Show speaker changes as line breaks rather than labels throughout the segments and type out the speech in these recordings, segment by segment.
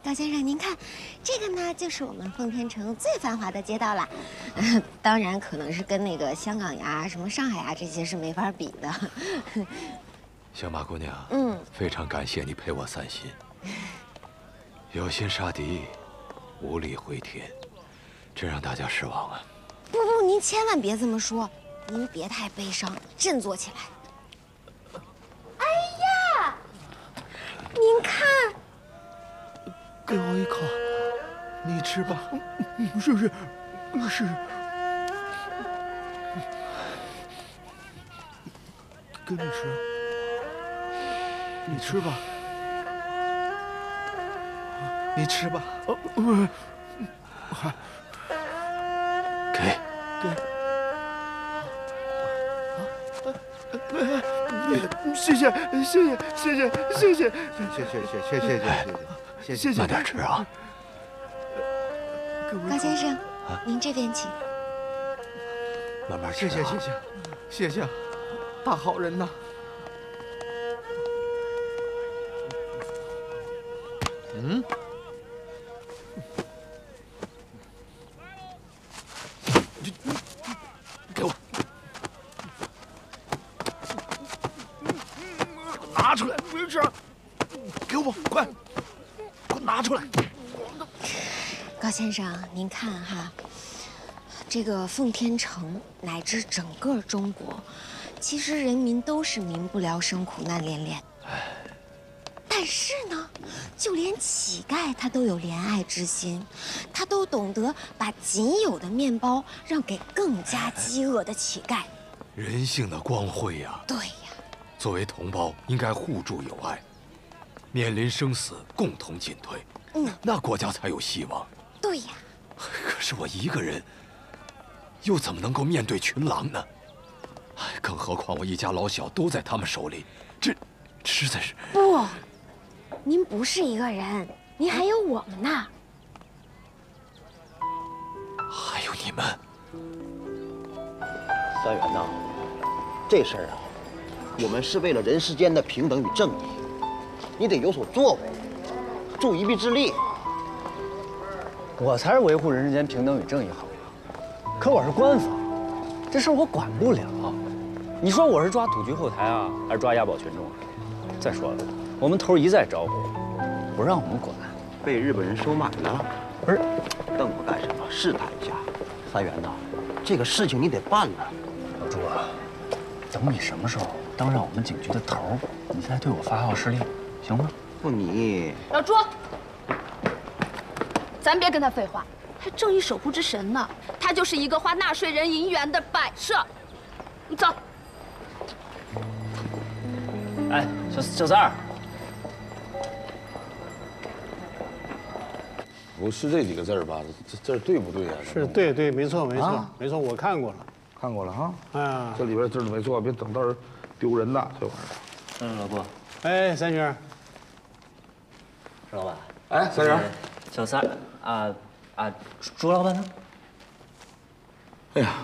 高先生，您看，这个呢就是我们奉天城最繁华的街道了。当然，可能是跟那个香港呀、什么上海呀这些是没法比的。
小马姑娘，非常感谢你陪我散心。有心杀敌，无力回天，真让大家失望啊！
不，您千万别这么说，您别太悲伤，振作起来。哎呀，您看。
给我一口，你吃吧。是。给你吃，你吃吧。你吃吧。给。谢谢，慢点吃啊。
高先生，您这边请。
慢慢吃。
谢谢，大好人呐。
给我。 拿出来，没事。给我，快，给我拿出来。
高先生，您看哈，这个奉天城乃至整个中国，其实人民都是民不聊生、苦难连连。但是呢，就连乞丐他都有怜爱之心，他都懂得把仅有的面包让给更加饥饿的乞丐。
人性的光辉呀！
对呀。
作为同胞，应该互助友爱，面临生死共同进退，那国家才有希望。
对呀。
可是我一个人，又怎么能够面对群狼呢？更何况我一家老小都在他们手里，这实在是……
不，您不是一个人，您还有我们呢。
还有你们。
三元呐，这事儿啊。 我们是为了人世间的平等与正义，你得有所作为，助一臂之力。
我才是维护人世间平等与正义好吗？可我是官方，这事我管不了。你说我是抓土局后台啊，还是抓押宝群众啊？再说了，我们头一再招呼，不让我们管，
被日本人收买了。
不是，
瞪我干什么？试探一下。三元呐，这个事情你得办了。
老朱啊，等你什么时候？ 当上我们警局的头，你再对我发号施令，行吗？
不，你
老朱，咱别跟他废话，还正义守护之神呢。他就是一个花纳税人银元的摆设。你走。
哎，小三儿，
不是这几个字儿吧？这对不对呀？
是对，没错，我看过了，
看过了哈。
啊，
这里边字儿都没错，别等到时候。 丢人呐，这玩意
老郭。
哎，三军。
石老板。
哎，三元。
小三朱老板呢？
哎呀，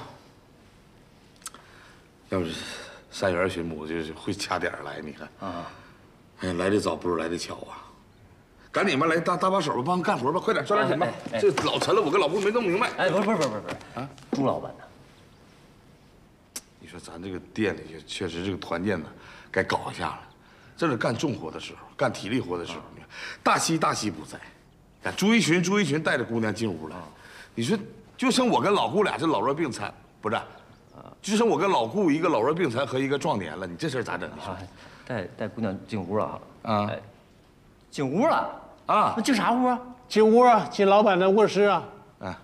要是三元巡捕就是会掐点来，你看。啊。哎，来的早不如来的巧啊！赶紧吧，来搭把手吧，帮干活吧，快点抓点紧吧。这老沉了，我跟老顾没弄明白。
哎，不是啊，朱老板呢？
你说咱这个店里确实这个团建呢，该搞一下了。这是干重活的时候，干体力活的时候，你看大西不在，看朱一群带着姑娘进屋了。你说就剩我跟老顾俩这老弱病残，不是？就剩我跟老顾一个老弱病残和一个壮年了，你这事儿咋整？你说？
带姑娘进屋了啊？进屋了
啊？
那进啥屋啊？
进屋啊，进老板的卧室啊。
啊。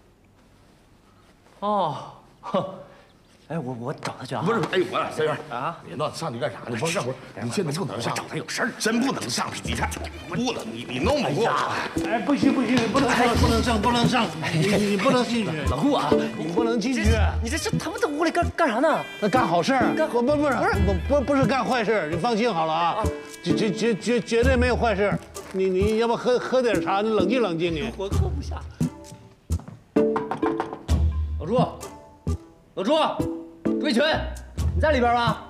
哦。哎，我找他去啊！
不是，哎，我俩三元啊，别闹，上去干啥呢？帮干活。你现在不能上，
找他有事儿，
真不能上。你看，不能，你弄不过。
哎，不行，不能上，你不能进去。
老顾啊，
你不能进去。
你这他们在屋里干啥呢？
那干好事儿，不是干坏事，你放心好了啊，绝对没有坏事。你要不喝点茶，你冷静你。
我喝不下。老朱，朱一群，你在里边吗？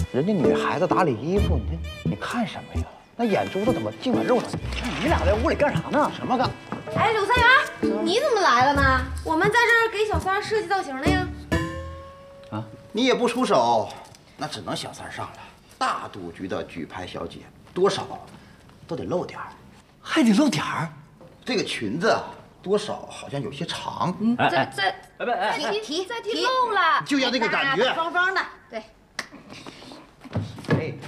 人家女孩子打理衣服，你看什么呀？那眼珠子怎么净往肉上？
你俩在屋里干啥呢？
什么干？
哎，柳三元，你怎么来了呢？我们在这儿给小三设计造型呢呀。
啊，你也不出手，那只能小三上了。大赌局的举牌小姐，多少都得露点儿，
还得露点儿。
这个裙子啊，多少好像有些长。
再
提
漏了，
就要这个感觉。
方方的，对。
哎，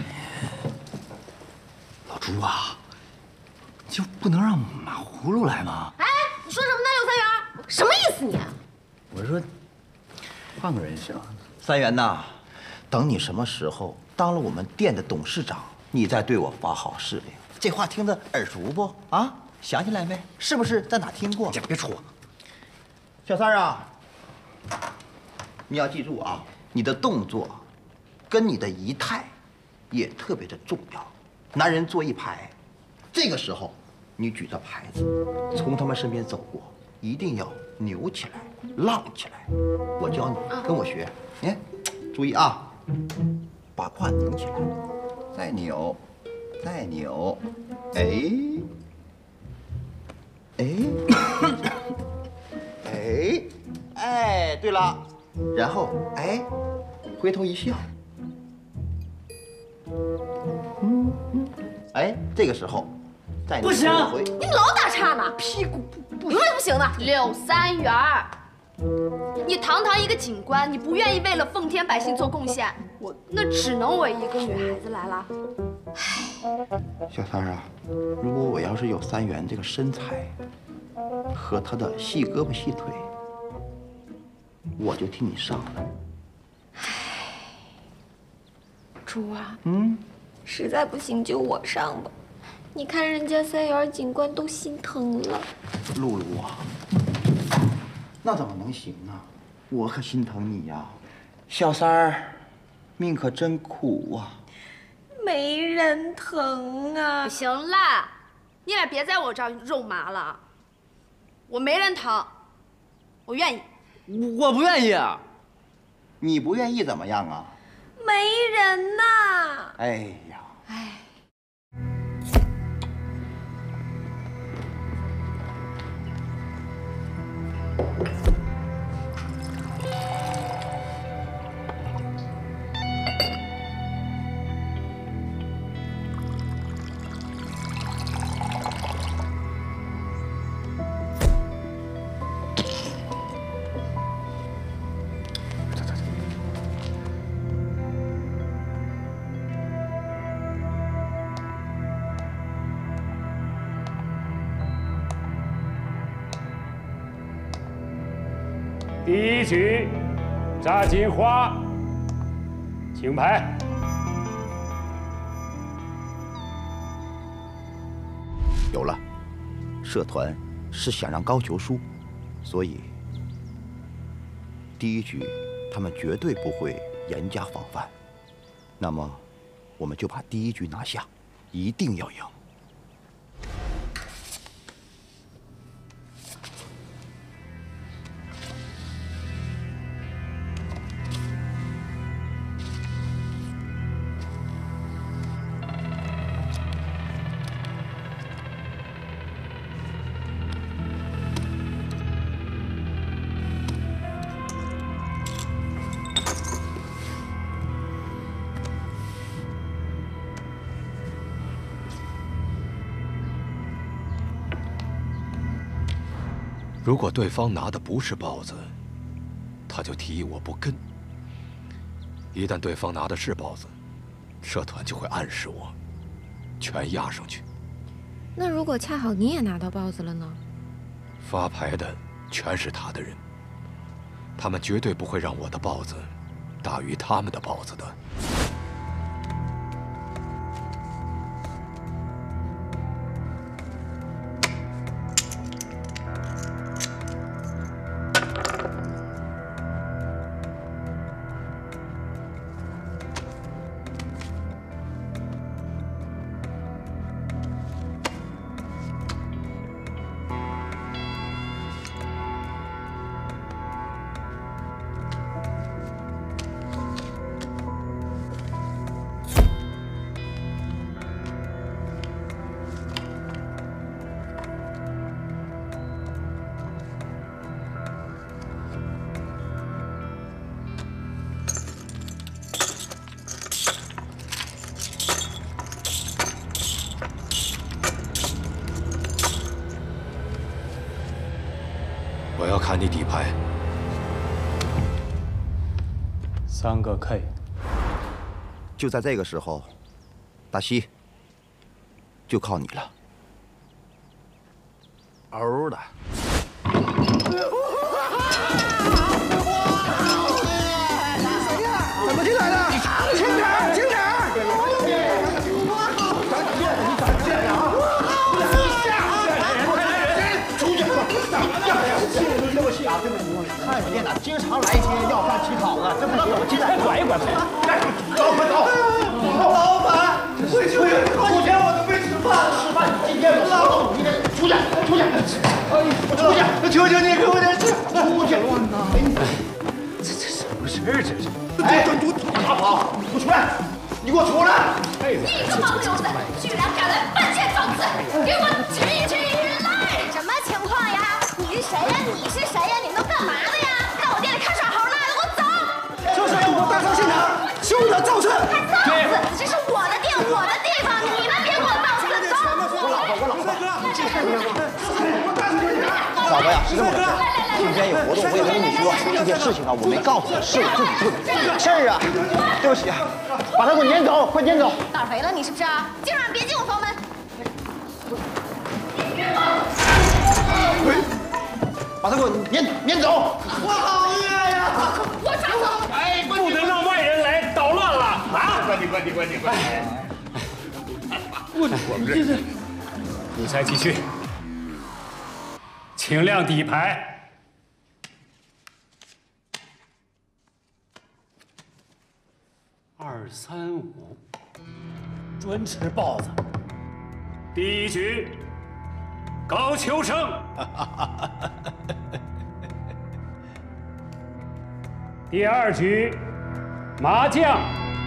老朱啊，就不能让马葫芦来吗？
哎，你说什么呢，柳三元？什么意思你？
我说，换个人行。
三元呐，等你什么时候当了我们店的董事长，你再对我发号施令。这话听着耳熟不？啊，想起来没？是不是在哪听过？
别戳我。
小三啊，你要记住啊，你的动作跟你的仪态也特别的重要。男人坐一排，这个时候你举着牌子从他们身边走过，一定要扭起来、浪起来。我教你，跟我学。哎，注意啊，把胯拧起来，再扭，再扭，哎，哎，对了，然后回头一笑，这个时候再
不行
回，
你老打岔呢，屁股不行不行的。
柳三元儿，你堂堂一个警官，你不愿意为了奉天百姓做贡献，那只能我一个女孩子来了。
小三啊，如果我要是有三元这个身材和他的细胳膊细腿，我就替你上了。
朱啊，实在不行就我上吧。你看人家三元警官都心疼了。
露露啊，那怎么能行呢？我可心疼你呀，小三儿，命可真苦啊。
没人疼啊！
行了，你俩别在我这儿肉麻了。我没人疼，我愿意。
我不愿意啊。
你不愿意怎么样啊？
没人呐！
哎呀，
第一局，炸金花，请牌。
有了，社团是想让高俅输，所以第一局他们绝对不会严加防范。那么，我们就把第一局拿下，一定要赢。
如果对方拿的不是豹子，他就提议我不跟；一旦对方拿的是豹子，社团就会暗示我，全压上去。
那如果恰好你也拿到豹子了呢？
发牌的全是他的人，他们绝对不会让我的豹子大于他们的豹子的。 看你底牌。
3个 K。
就在这个时候，大西，就靠你了。嗷的！
怎么进来的？轻点儿，轻点儿！出去！对不起啊，对不起，看你店哪经常来一些要饭乞讨的，这不行，我今天还管一管他。走，快走！老板，回去5天我都没吃饭，吃饭你今天我老努力的，出去，出去！出去！求求你给我点吃！出去！这怎么回事？这是！哎，大宝，你给我出来！你给我出来！
你个盲流子，居然敢来办件造次，给我起来！
什么情况呀？你是谁呀？你是谁呀？你们都干嘛的呀？在我店里看耍猴呢？给我走！
就是要我大伤现场，凶的造次。
造次，这是我的店，我的地方，你们别给我造次！走！
我老婆，这事你
老婆呀，是这么回事。今天有活动，我也没跟你说。这件事情啊，我没告诉你，是我自己做的。事儿啊，对不起啊，把他给我撵走，快撵走！
胆儿肥了你是不是啊？今晚别进我房门！
把他给我撵走！
我好饿呀！
我抓走！
哎，不能让外人来捣乱了啊！
关你！
我们这是，你才继续，请亮底牌。2、3、5，专吃豹子。第1局，高秋生。第2局，麻将。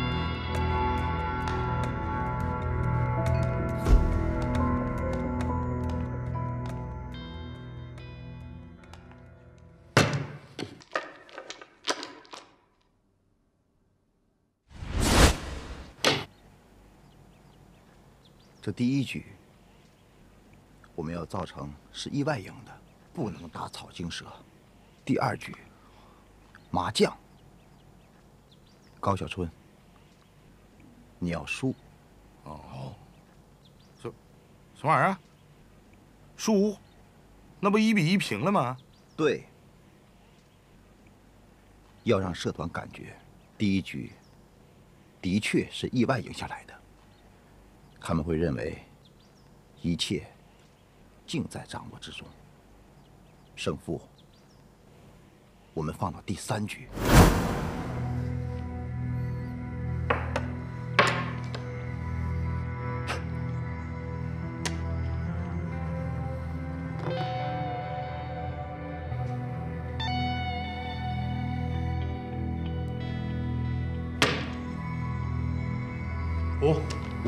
这第1局，我们要造成是意外赢的，不能打草惊蛇。第2局，麻将，高小春，你要输。
哦，什么玩意儿？输？那不1比1平了吗？
对，要让社团感觉第1局的确是意外赢下来的。他们会认为一切尽在掌握之中。胜负，我们放到第3局。
5。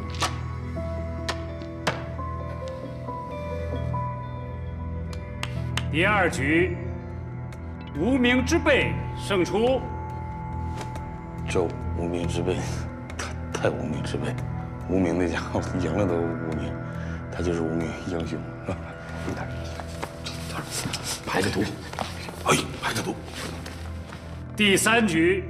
第2局，无名之辈胜出。
这无名之辈，太无名之辈，无名那家伙赢了都无名，他就是无名英雄。排个毒，哎，排个毒。
第3局，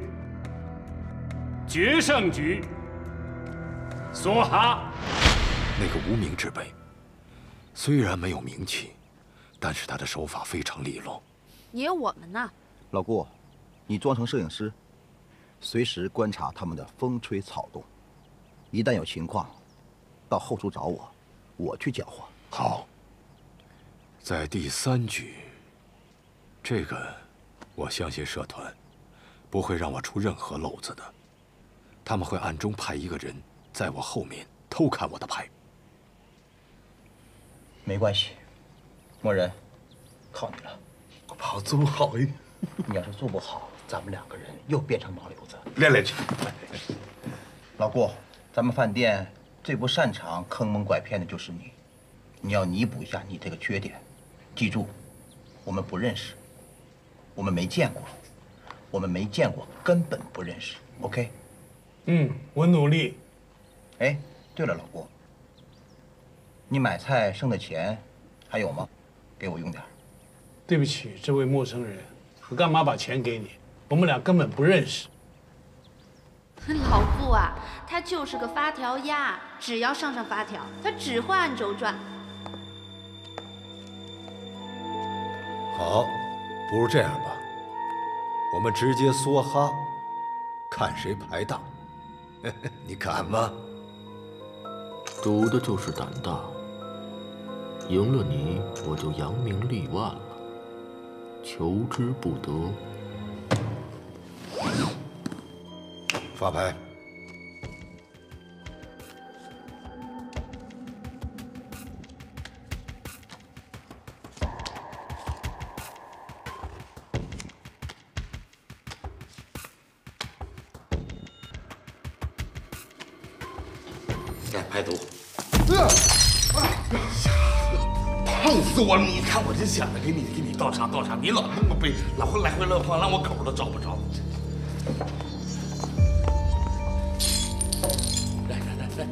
决胜局，梭哈。
那个无名之辈，虽然没有名气，但是他的手法非常利落。
也有我们呢。
老顾，你装成摄影师，随时观察他们的风吹草动，一旦有情况，到后厨找我，我去搅和。
好。在第3局，这个我相信社团不会让我出任何篓子的，他们会暗中派一个人在我后面偷看我的牌。
没关系，默人，靠你了。
我怕我做不好一点。
你要是做不好，咱们2个人又变成毛流子。
练去。
老顾，咱们饭店最不擅长坑蒙拐骗的就是你，你要弥补一下你这个缺点。记住，我们不认识，我们没见过，我们没见过，根本不认识。OK？
我努力。
哎，对了，老顾，你买菜剩的钱还有吗？给我用点。
对不起，这位陌生人，我干嘛把钱给你？我们俩根本不认识。
老傅啊，他就是个发条鸭，只要上发条，他只会按轴转。
好，不如这样吧，我们直接梭哈，看谁牌大。你敢吗？
赌的就是胆大，赢了你，我就扬名立万了，求之不得。
发牌。
来排毒。碰死我了！你看我这想着给你倒茶，你老那么背，老会来回乱晃，让我狗都找不着。来，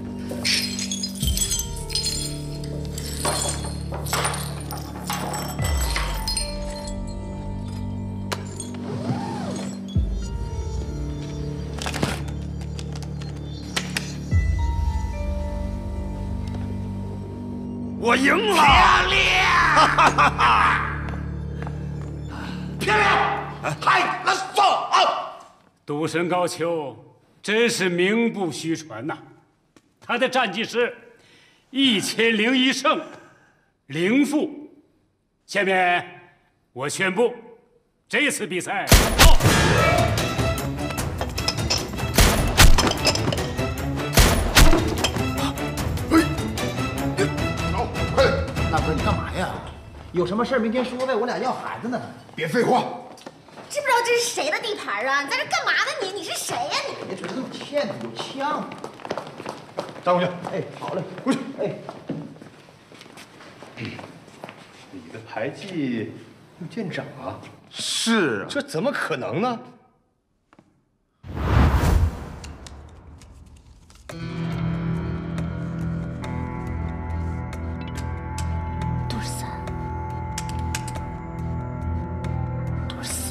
我赢了！漂亮！漂亮！来，那走啊！
赌神高俅真是名不虚传呐，他的战绩是1001胜0负。下面我宣布，这次比赛
大哥，你干嘛呀？有什么事明天说呗，我俩要孩子呢。
别废话，
知不知道这是谁的地盘啊？你在这干嘛呢？你是谁呀你？
别嘴这么欠的，有呛。
站过去。
哎，好嘞，
过去。
哎，
你的牌技又见长啊？
是啊，
这怎么可能呢？
多少三？多少四？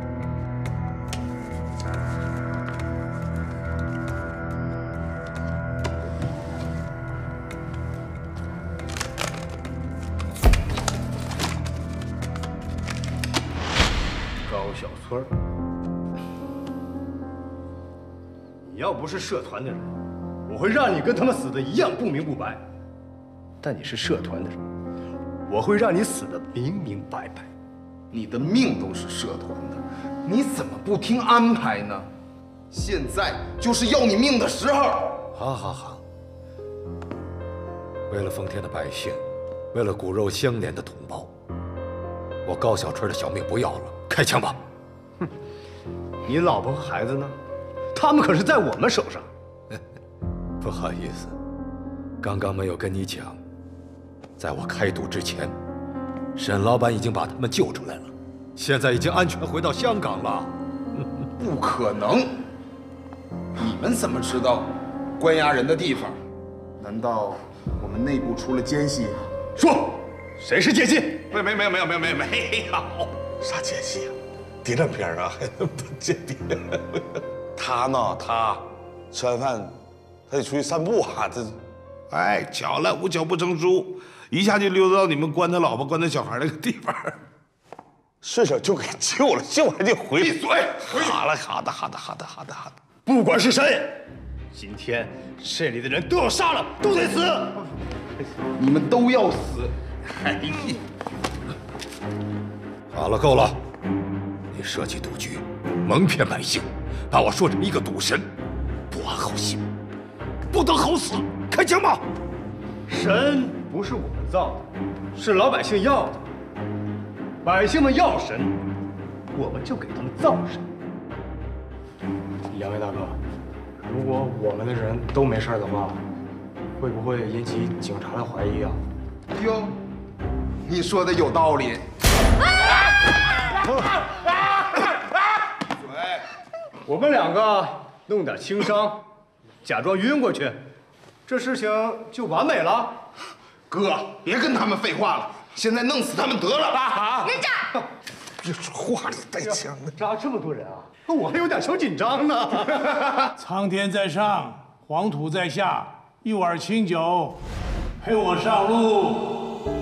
高小村儿，你要不是社团的人，我会让你跟他们死的一样不明不白。但你是社团的人，我会让你死的明明白白。
你的命都是社团的，你怎么不听安排呢？现在就是要你命的时候。
好，为了奉天的百姓，为了骨肉相连的同胞，我高小春的小命不要了，开枪吧！
哼，你老婆和孩子呢？他们可是在我们手上。
不好意思，刚刚没有跟你讲，在我开赌之前，沈老板已经把他们救出来了，现在已经安全回到香港了。
不可能！你们怎么知道关押人的地方？难道我们内部出了奸细？
说，谁是奸细？
没有，啥奸细啊？谍战片啊，还能不间谍？他呢？他吃完饭，他得出去散步啊。哎，巧了，无巧不成书，一下就溜到你们关他老婆、关他小孩那个地方。顺手就给救了，救完就回来。闭嘴！好的。
不管是谁，今天这里的人都要杀了，都得死。
你们都要死！哎，
好了，够了！你设计赌局，蒙骗百姓，把我说成一个赌神，不安好心，不得好死！开枪吧！
神不是我们造的，是老百姓要的。百姓们要神，我们就给他们造神。
两位大哥，如果我们的人都没事的话，会不会引起警察的怀疑啊？
哟，你说的有道理。
我们两个弄点轻伤，假装晕过去，这事情就完美了。
哥，别跟他们废话了， 现在弄死他们得了。
人渣！
别说话了，带枪的。
扎这么多人啊，我还有点小紧张呢。
苍天在上，黄土在下，一碗清酒，陪我上路。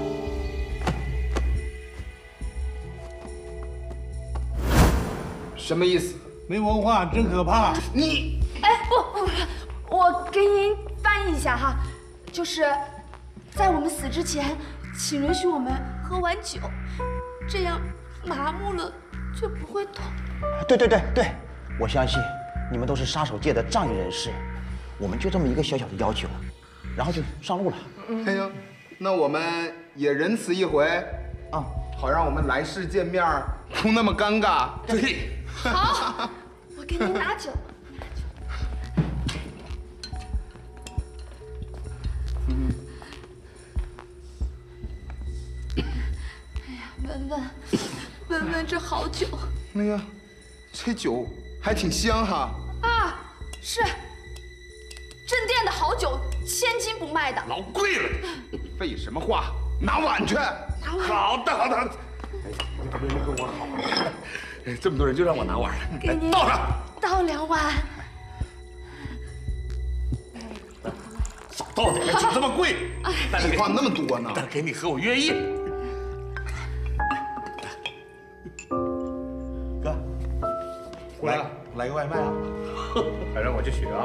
什么意思？
没文化真可怕。
你，
哎，不，我给您翻译一下哈，就是在我们死之前，请允许我们喝完酒，这样麻木了就不会痛。
对，我相信你们都是杀手界的仗义人士，我们就这么一个小小的要求，然后就上路了。
哎呀，那我们也仁慈一回啊，好让我们来世见面不那么尴尬。
对，
好，我给您拿酒。哎呀，闻闻这好酒。
哎呀，这酒还挺香哈。
啊，是镇店的好酒，1000斤不卖的。
老贵了。
废什么话，拿碗去。
好的。哎，你可别跟我好。哎，这么多人就让我拿碗了。
给您
倒上。
倒2碗。
少倒点，酒这么贵。
废话那么多呢。
但给你喝，我愿意。
哥，来个外卖啊！
反正我去取啊。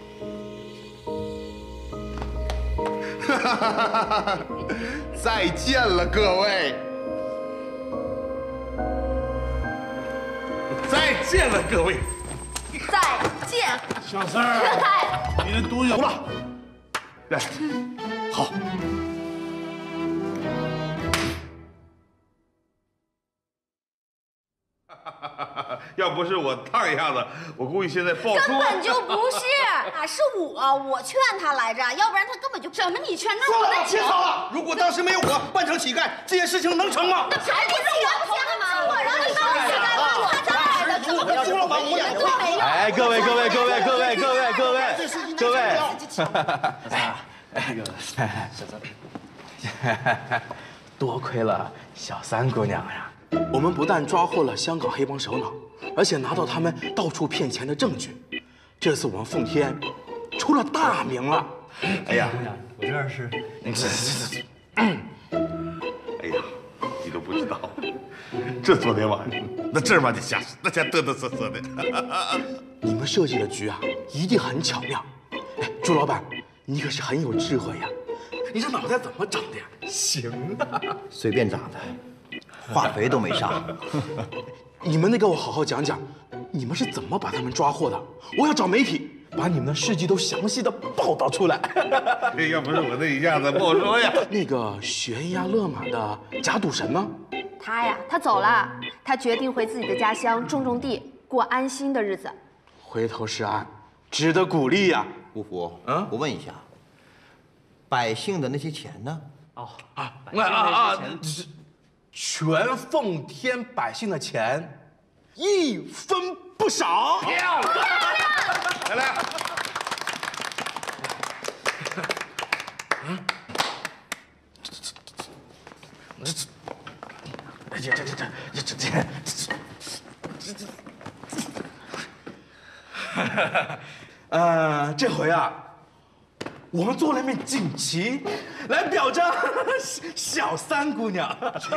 再见了，各位！
再见了，各位！
再见，
小三儿，你的毒有了。
来，好。要不是我烫一下子，我估计现在爆
根本就不是啊，是我劝他来着，要不然他根本就怎么你劝那
算了，别吵了！如果当时没有我扮成乞丐，这件事情能成吗？
那还不是我骗的吗？我让你当乞丐了，他当然的，怎么会朱老板我们都没有？
哎，各位，小三，多亏了小三姑娘呀，我们不但抓获了香港黑帮首脑，而且拿到他们到处骗钱的证据。这次我们奉天出了大名了。
哎呀，
我这是，
哎呀，你都不知道，这昨天晚上那正把你吓死，那家嘚嘚瑟瑟的。
你们设计的局啊，一定很巧妙。哎，朱老板，你可是很有智慧呀，你这脑袋怎么长的呀？行啊，
随便长的，化肥都没上。
你们得给我好好讲讲，你们是怎么把他们抓获的？我要找媒体把你们的事迹都详细的报道出来。
要不是我这一下子不好说呀。
那个悬崖勒马的假赌神呢？
他走了，他决定回自己的家乡种地，过安心的日子。
回头是岸，值得鼓励呀。
吴福，我问一下，百姓的那些钱呢？
全奉天百姓的钱，一分不少。
漂亮，来来。
这回啊，我们做了一面锦旗，来表彰小三姑娘。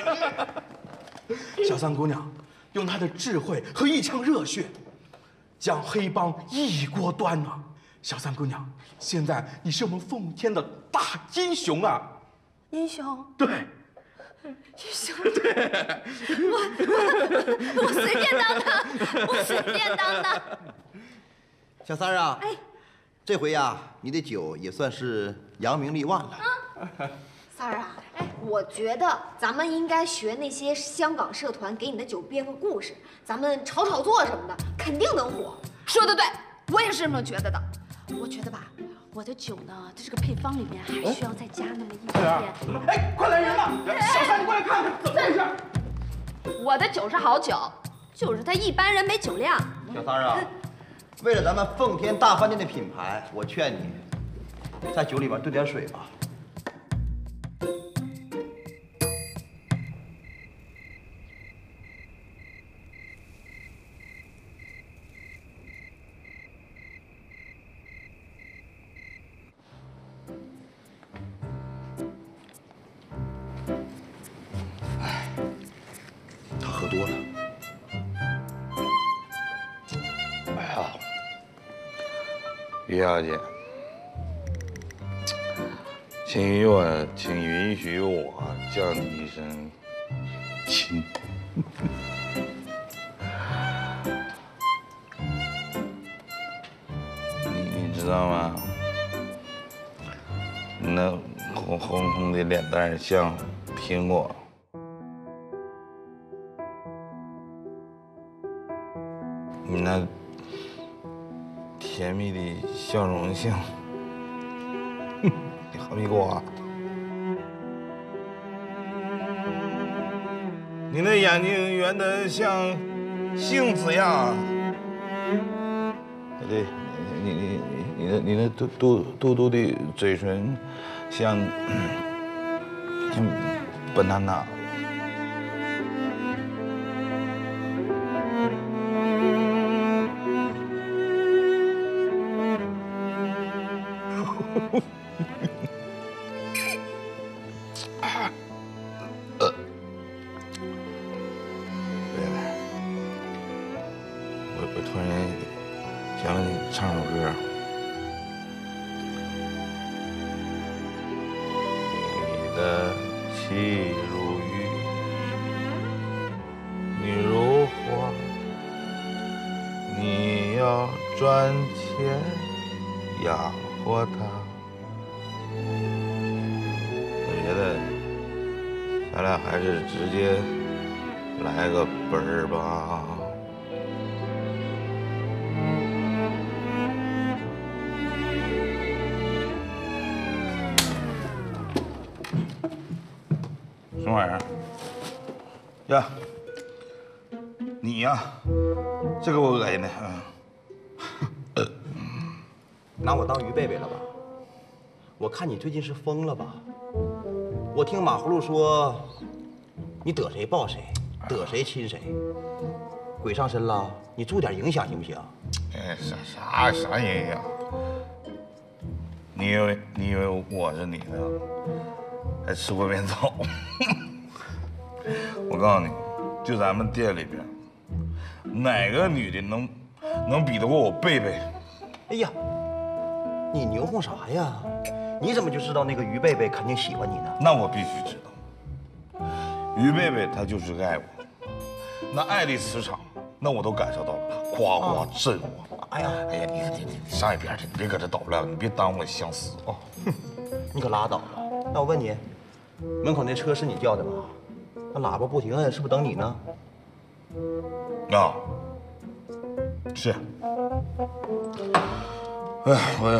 小三姑娘用她的智慧和一腔热血，将黑帮一锅端了。小三姑娘，现在你是我们奉天的大英雄啊！
英雄？
对。
英雄？对。我随便当的，我随便当的。
小三儿啊，这回呀，你的酒也算是扬名立万了。
三儿啊，我觉得咱们应该学那些香港社团给你的酒编个故事，咱们炒作什么的，肯定能火。
说的对，我也是这么觉得的。我觉得吧，我的酒呢，在这个配方里面还需要再加那么一点点。
哎，快来人了！小三，你过来看看，怎么回事？
我的酒是好酒，就是他一般人没酒量。
小三儿啊，为了咱们奉天大饭店的品牌，我劝你在酒里边兑点水吧。
于小姐，请允许我叫你一声亲。你知道吗？你那红红的脸蛋像苹果，你那甜蜜的笑容像，哈密瓜。你的眼睛圆得像杏子呀。对，你那嘟的嘴唇像banana。我突然想让你唱首歌。你的气如玉，你如花，你要赚钱养活它。我觉得咱俩还是直接来个本儿吧。什么玩意儿？呀，你呀，这给我恶心的。
拿我当鱼贝贝了吧？我看你最近是疯了吧？我听马葫芦说，你得谁抱谁，得谁亲谁，鬼上身了，你注点影响行不行？
哎，啥影响？你以为我是你的？还吃过面草？我告诉你，就咱们店里边，哪个女的能比得过我贝贝？
哎呀，你牛哄啥呀？你怎么就知道那个于贝贝肯定喜欢你呢？
那我必须知道，于贝贝她就是爱我，那爱的磁场，那我都感受到了，夸夸震我。
哎呀，
你上一边去，你别搁这捣乱，你别耽误我相思啊！
你可拉倒吧。那我问你，门口那车是你叫的吧？那喇叭不停摁，是不是等你呢？
啊，是。哎，我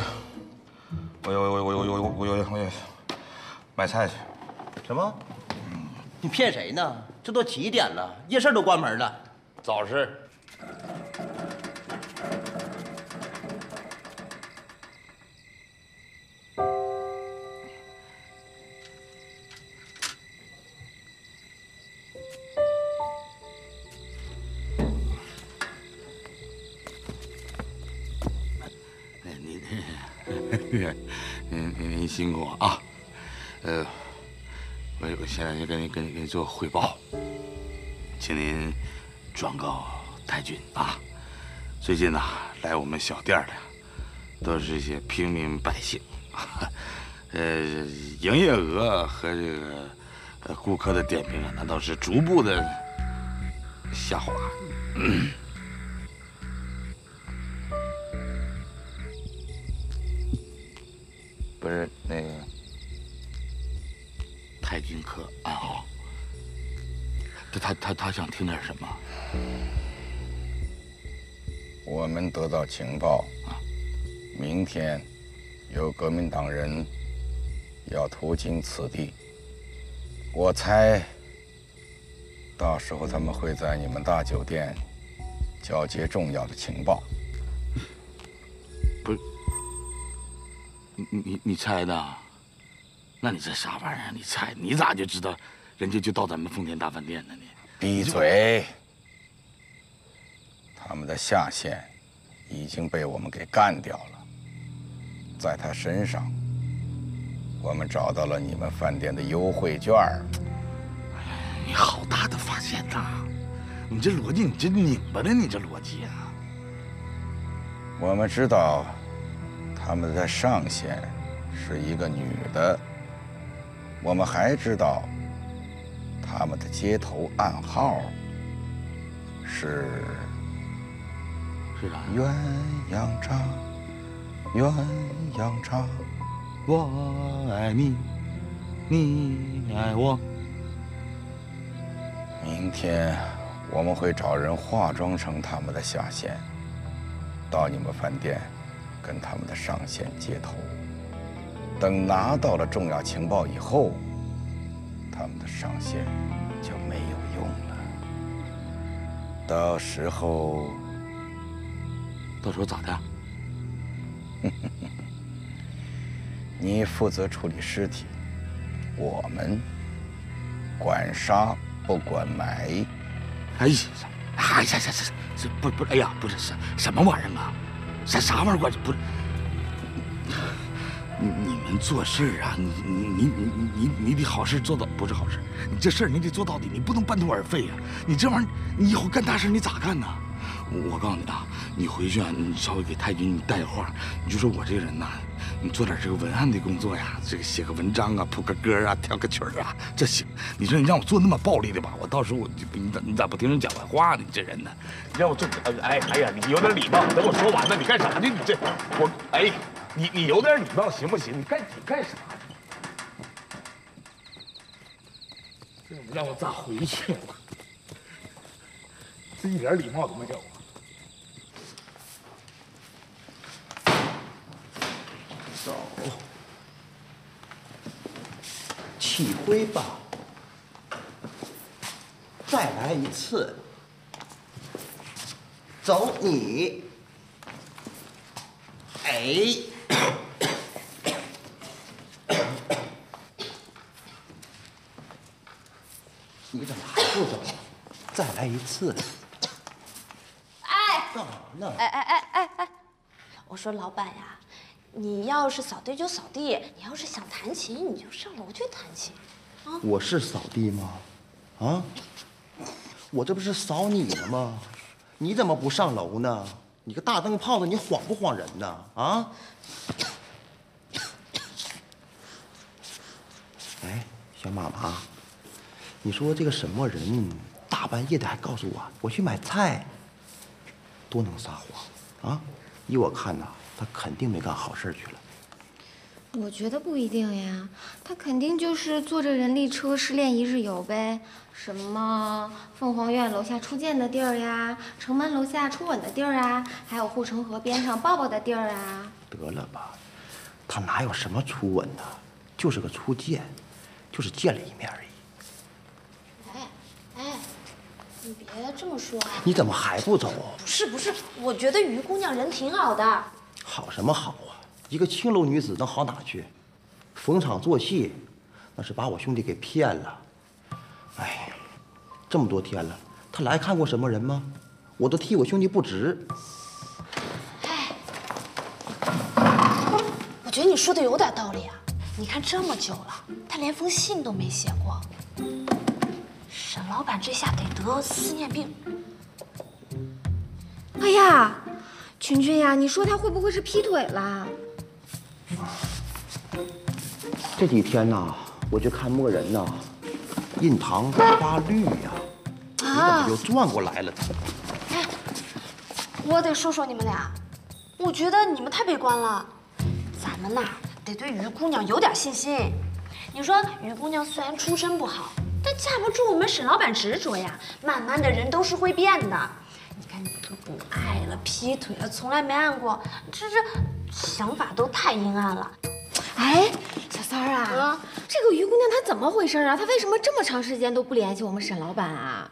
买菜去。
什么？你骗谁呢？这都几点了，夜市都关门了。
早市。您辛苦啊，我现在就给你做汇报，请您转告太君啊，最近呢来我们小店的都是一些平民百姓，营业额和这个顾客的点评啊，那都是逐步的下滑。不是那个太君可暗号，他想听点什么？
我们得到情报啊，明天有革命党人要途经此地，我猜到时候他们会在你们大酒店交接重要的情报。
不是。你猜的？那你这啥玩意儿？你猜？你咋就知道人家就到咱们丰田大饭店呢？你
闭嘴！他们的下线已经被我们给干掉了，在他身上，我们找到了你们饭店的优惠券。
你好大的发现呐！你这逻辑，你这拧巴的，你这逻辑啊！
我们知道他们的上线是一个女的。我们还知道他们的接头暗号是
啥？
鸳鸯茶，鸳鸯茶，我爱你，你爱我。明天我们会找人化妆成他们的下线，到你们饭店跟他们的上线接头。等拿到了重要情报以后，他们的上线就没有用了。到时候
咋的？
你负责处理尸体，我们管杀不管埋。
哎呀，不，哎呀，不是什么玩意儿啊？啥玩意儿管不是？你们做事啊，你得好事做到，不是好事，你这事儿你得做到底，你不能半途而废呀！你这玩意儿，你以后干大事你咋干呢？我告诉你啊，你回去啊，你稍微给太君你带个话，你就说我这个人呐，你做点这个文案的工作呀，这个写个文章啊，谱个歌啊，跳个曲儿啊，这行。你说你让我做那么暴力的吧，我到时候你咋不听人讲完话呢？你这人呢？你让我做，哎呀，你有点礼貌，等我说完了，你干啥呢？你这我哎。你有点礼貌行不行？你干啥？这让我咋回去？这一点礼貌都没有啊！
走，起灰吧，再来一次。走你，哎。你怎么还不走？再来一次！
哎，
干嘛呢？
哎！我说老板呀，你要是扫地就扫地，你要是想弹琴，你就上楼去弹琴。啊！
我是扫地吗？啊！我这不是扫你呢吗？你怎么不上楼呢？你个大灯泡子，你晃不晃人呢？啊！哎，小妈妈。你说这个什么人，大半夜的还告诉我去买菜，多能撒谎啊！依我看呐，他肯定没干好事去了。
我觉得不一定呀，他肯定就是坐着人力车失恋一日游呗。什么凤凰院楼下初见的地儿呀，城门楼下初吻的地儿啊，还有护城河边上抱抱的地儿啊。
得了吧，他哪有什么初吻呢？就是个初见，就是见了一面而已。
哎，你别这么说啊！
你怎么还不走？
不是，我觉得于姑娘人挺好的。
好什么好啊？一个青楼女子能好哪去？逢场作戏，那是把我兄弟给骗了。哎，这么多天了，他来看过什么人吗？我都替我兄弟不值。
哎，我觉得你说的有点道理啊。你看这么久了，他连封信都没写过。沈老板这下得得思念病。
哎呀，群呀，你说他会不会是劈腿了？
这几天呐，我就看墨人呐，印堂发绿呀，你怎么又转过来了？
哎，我得说说你们俩，我觉得你们太悲观了。咱们呐，得对于姑娘有点信心。你说于姑娘虽然出身不好，但架不住我们沈老板执着呀。慢慢的人都是会变的。你看你都不爱了，劈腿了，从来没爱过，这想法都太阴暗了。
哎，小三儿啊，这个于姑娘她怎么回事啊？她为什么这么长时间都不联系我们沈老板啊？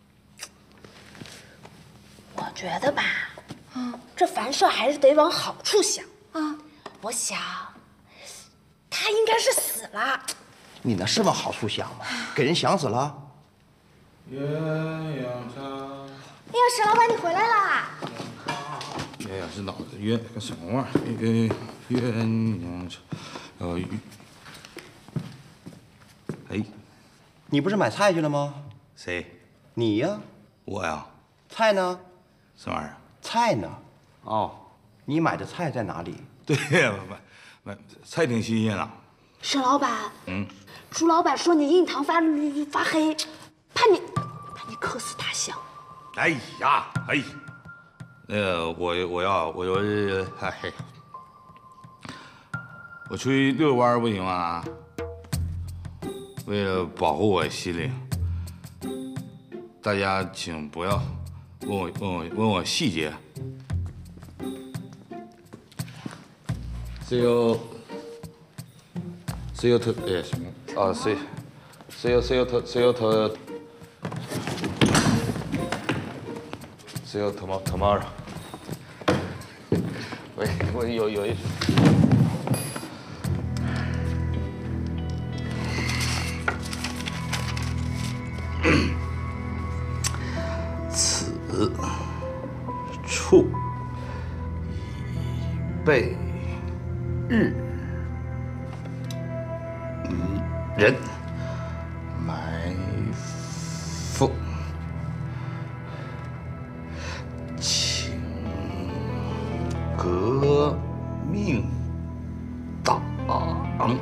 我觉得吧，这凡事还是得往好处想啊。我想，他应该是死了。
你那是往好处想吗？给人想死了。
鸳鸯茶。
哎呀，沈老板，你回来啦！
鸳鸯是脑子鸳个什么玩意儿？鸳鸯茶，哎，
你不是买菜去了吗？
谁？
你呀。
我呀。
菜呢？
什么玩意儿？
菜呢？哦，你买的菜在哪里？
对呀，菜挺新鲜啊。
沈老板，朱老板说你印堂发黑，怕你渴死他乡。
哎呀，哎，我出去遛弯不行吗？为了保护我心灵，大家请不要问我细节。See you tomorrow。喂，我有一。此处已被日人埋伏，请革命党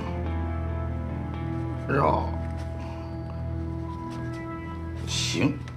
绕行。